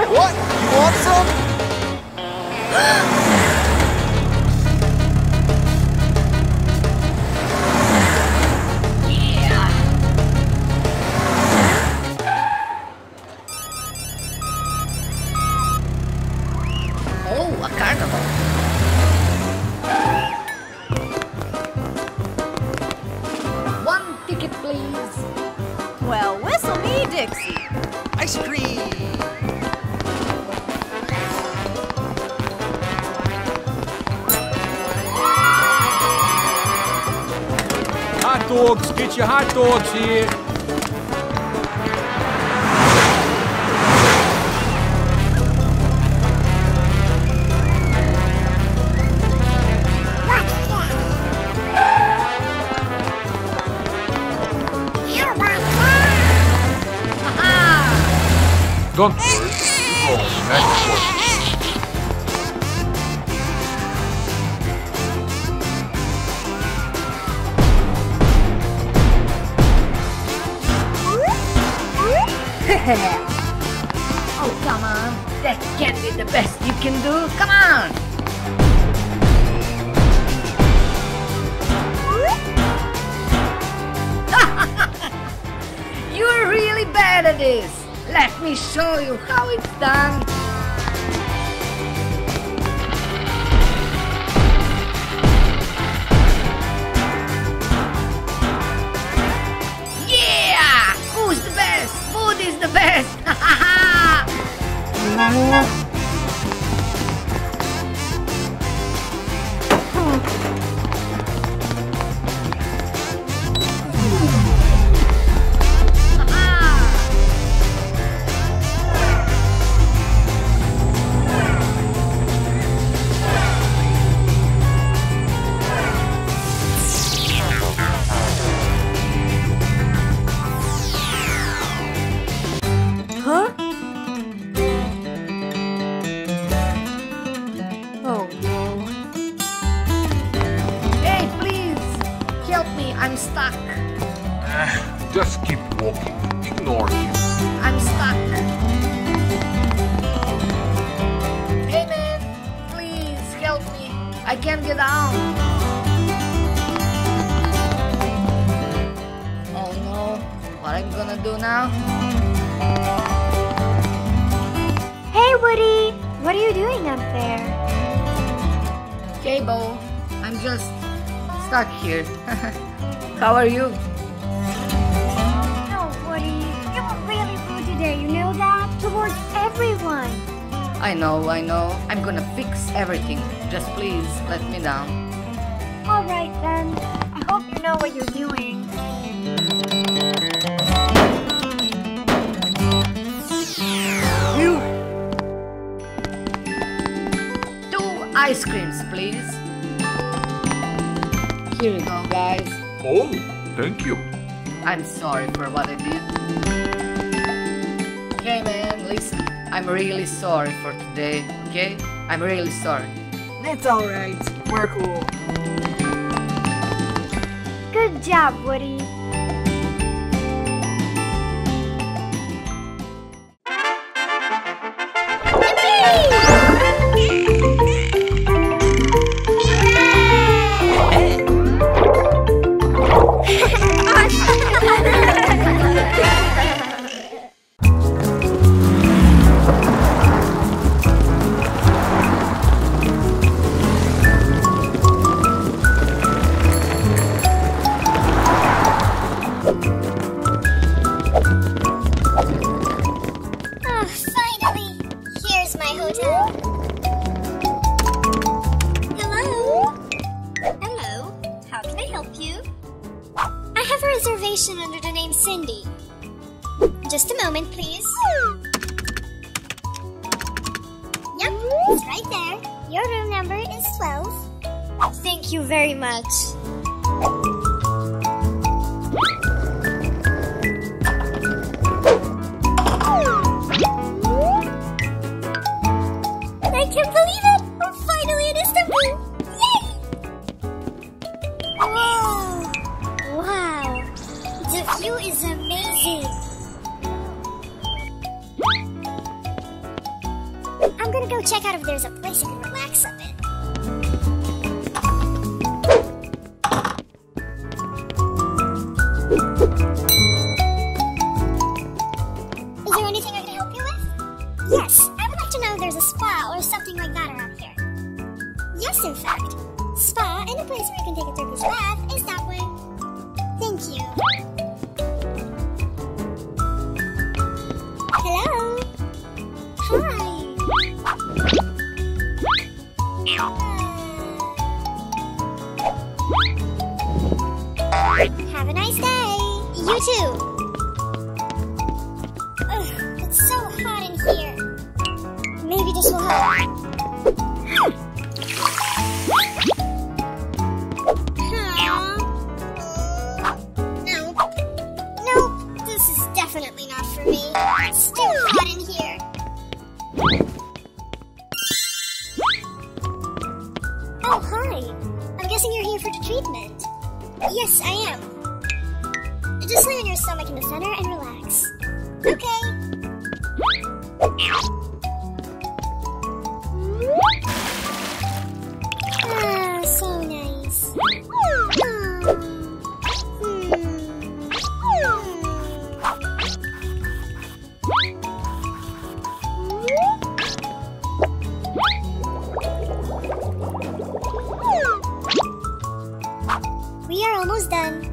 What? You want some? Oh, a carnival. One ticket, please. Well, whistle me, Dixie. Ice cream! Hot dogs, get your hot dogs here. Don't worry, it's all snack for you. Oh, come on. That can't be the best you can do. Come on. You're really bad at this. Let me show you how it's done. Yeah! Who's the best? Food is the best. Huh? Oh no. Hey, please! Help me, I'm stuck. Just keep walking. Ignore him. I'm stuck. Hey man, please help me. I can't get down. Oh no, what I'm gonna do now? Hey, Woody! What are you doing up there? Hey Bo, I'm just stuck here. How are you? No, Woody. You were really rude today, you know that? Towards everyone. I know. I'm gonna fix everything. Just please let me down. Alright then. I hope you know what you're doing. Ice creams, please. Here you go, guys. Oh, thank you. I'm sorry for what I did. Okay, man, listen. I'm really sorry for today, okay? I'm really sorry. It's alright. We're cool. Good job, Woody. Finally! Here's my hotel. Hello? Hello? How can I help you? I have a reservation under the name Cindy. Just a moment, please. Yep, it's right there. Your room number is 12. Thank you very much. I can't believe it! We're finally in Istanbul! Yay! Whoa! Wow! The view is amazing! go check out if there's a place you can relax a bit. Is there anything I can help you with? Yes, I would like to know if there's a spa or something like that around here. Yes, in fact. Spa and a place where you can take a Turkish bath is that way. Thank you. Hello? Hi. Have a nice day. You too. Ugh, it's so hot in here. Maybe this will help. Nope, this is definitely not for me. It's too hot in here. Oh, hi. I'm guessing you're here for the treatment. Yes, I am. Just lay on your stomach in the center and relax. Okay. Ah, so nice. We are almost done.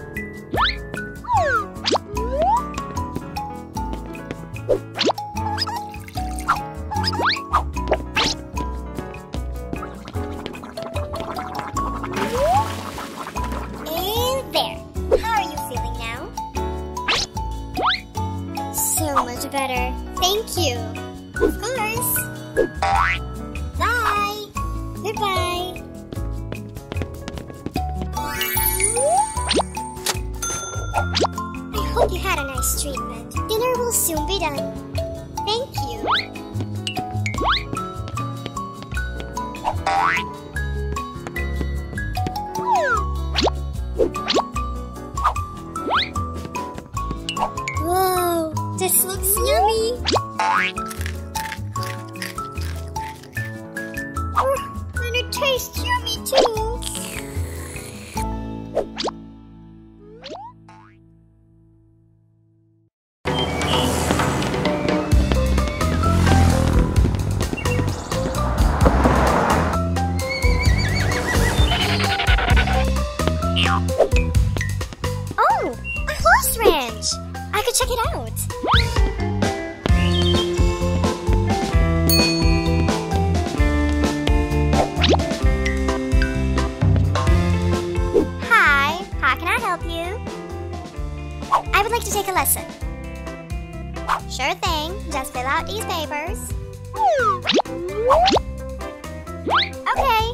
And there. How are you feeling now? So much better. Thank you. Of course. Bye. Goodbye. I hope you had a nice treatment. Dinner will soon be done. Thank you. Whoa, this looks yummy. Oh, and it tastes yummy too. Oh, a horse ranch! I could check it out. Hi, how can I help you? I would like to take a lesson. Sure thing, just fill out these papers. Okay.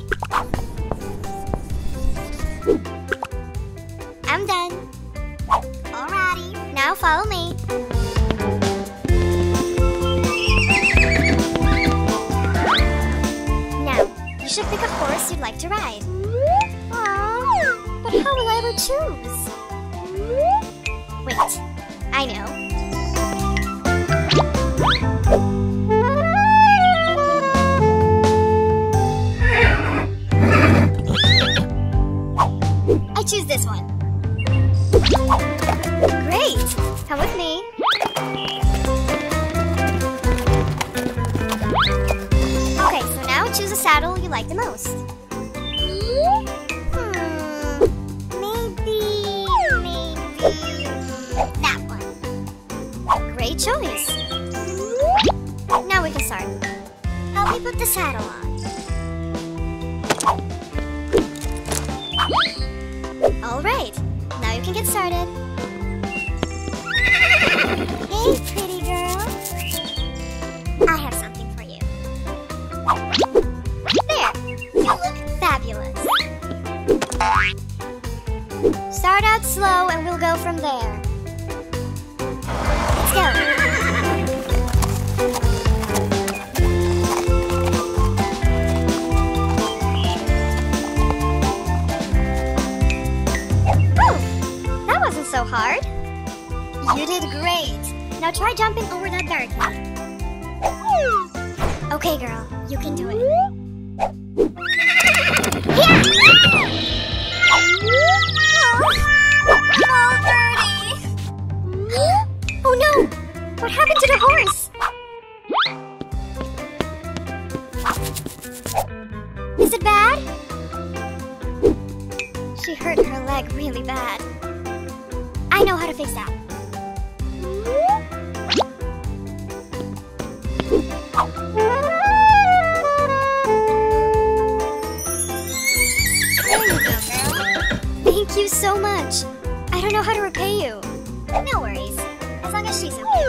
I'm done. Alrighty, now follow me. Now, you should pick a horse you'd like to ride. Aww, but how will I ever choose? Wait, I know. I choose this one. Great! Come with me. Okay, so now choose a saddle you like the most. Maybe that one. Great choice. Now we can start. Help me put the saddle on. All right, now you can get started. Hey, pretty girl. I have something for you. There, you look fabulous. Start out slow and we'll go from there. Let's go. So hard. You did great. Now try jumping over that barricade. Okay, girl, you can do it. Oh, Birdie! Oh no! What happened to the horse? Is it bad? She hurt her leg really bad. I know how to fix that. There you go, girl. Thank you so much. I don't know how to repay you. No worries, as long as she's okay.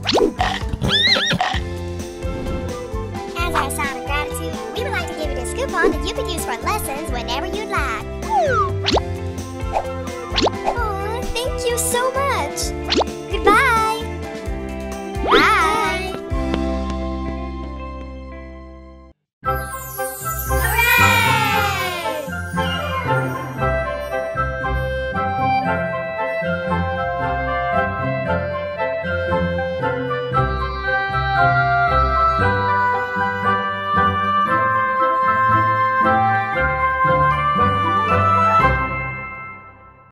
As our sign of gratitude, we would like to give you this coupon that you could use for lessons whenever you'd like. Aw, thank you so much. Goodbye. Bye. Hooray!